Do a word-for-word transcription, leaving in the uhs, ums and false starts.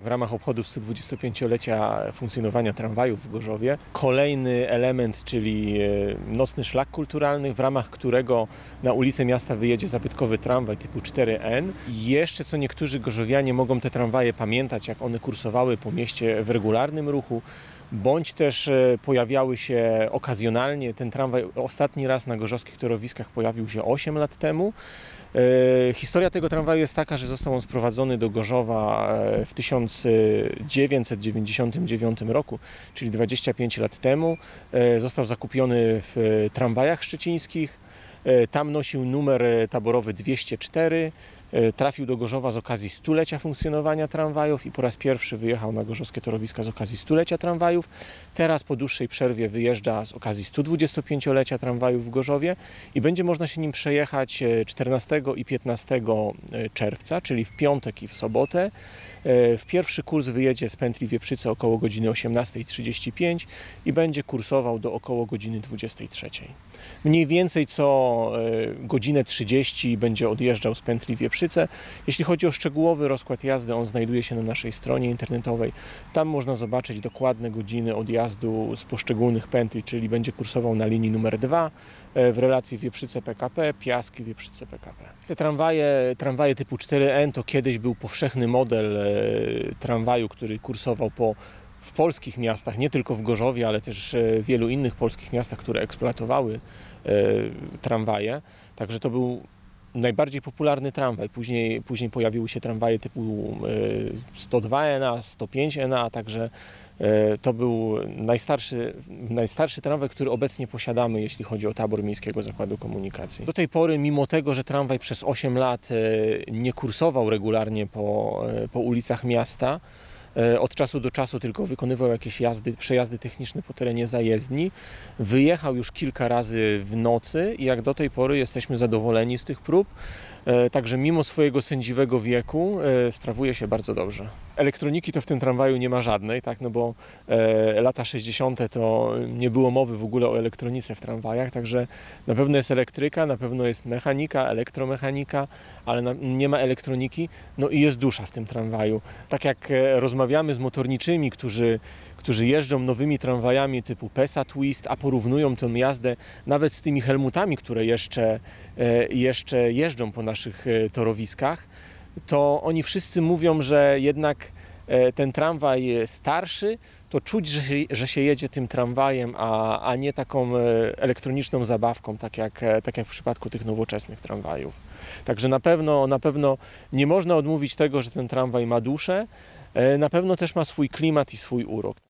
w ramach obchodów stu dwudziestopięciolecia funkcjonowania tramwajów w Gorzowie. Kolejny element, czyli nocny szlak kulturalny, w ramach którego na ulicę miasta wyjedzie zabytkowy tramwaj typu cztery N. Jeszcze co niektórzy gorzowianie mogą te tramwaje pamiętać, jak one kursowały po mieście w regularnym ruchu, bądź też pojawiały się okazjonalnie. Ten tramwaj ostatni raz na gorzowskich torowiskach pojawił się osiem lat temu. Historia tego tramwaju jest taka, że został on sprowadzony do Gorzowa w tysiąc dziewięćset dziewięćdziesiątym dziewiątym roku, czyli dwadzieścia pięć lat temu. Został zakupiony w tramwajach szczecińskich. Tam nosił numer taborowy dwieście cztery. Trafił do Gorzowa z okazji stulecia funkcjonowania tramwajów i po raz pierwszy wyjechał na gorzowskie torowiska z okazji stulecia tramwajów. Teraz po dłuższej przerwie wyjeżdża z okazji stu dwudziestopięciolecia tramwajów w Gorzowie i będzie można się nim przejechać czternastego i piętnastego czerwca, czyli w piątek i w sobotę. W pierwszy kurs wyjedzie z pętli Wieprzyce około godziny osiemnastej trzydzieści pięć i będzie kursował do około godziny dwudziestej trzeciej. Mniej więcej co godzinę trzydzieści będzie odjeżdżał z pętli Wieprzyce. Jeśli chodzi o szczegółowy rozkład jazdy, on znajduje się na naszej stronie internetowej. Tam można zobaczyć dokładne godziny odjazdu z poszczególnych pętli, czyli będzie kursował na linii numer dwa w relacji Wieprzyce P K P, Piaski Wieprzyce P K P. Te tramwaje, tramwaje typu cztery N to kiedyś był powszechny model tramwaju, który kursował po w polskich miastach, nie tylko w Gorzowie, ale też w wielu innych polskich miastach, które eksploatowały tramwaje. Także to był najbardziej popularny tramwaj. Później, później pojawiły się tramwaje typu sto dwa N A, sto pięć N A, także to był najstarszy, najstarszy tramwaj, który obecnie posiadamy, jeśli chodzi o tabor Miejskiego Zakładu Komunikacji. Do tej pory, mimo tego, że tramwaj przez osiem lat nie kursował regularnie po, po ulicach miasta, od czasu do czasu tylko wykonywał jakieś jazdy, przejazdy techniczne po terenie zajezdni. Wyjechał już kilka razy w nocy i jak do tej pory jesteśmy zadowoleni z tych prób. Także mimo swojego sędziwego wieku sprawuje się bardzo dobrze. Elektroniki to w tym tramwaju nie ma żadnej, tak? No bo e, lata sześćdziesiąte to nie było mowy w ogóle o elektronice w tramwajach, także na pewno jest elektryka, na pewno jest mechanika, elektromechanika, ale na, nie ma elektroniki, no i jest dusza w tym tramwaju. Tak jak e, rozmawiamy z motorniczymi, którzy, którzy jeżdżą nowymi tramwajami typu Pesa Twist, a porównują tę jazdę nawet z tymi Helmutami, które jeszcze, e, jeszcze jeżdżą po naszych e, torowiskach, to oni wszyscy mówią, że jednak ten tramwaj starszy, to czuć, że się, że się jedzie tym tramwajem, a, a nie taką elektroniczną zabawką, tak jak, tak jak w przypadku tych nowoczesnych tramwajów. Także na pewno, na pewno nie można odmówić tego, że ten tramwaj ma duszę, na pewno też ma swój klimat i swój urok.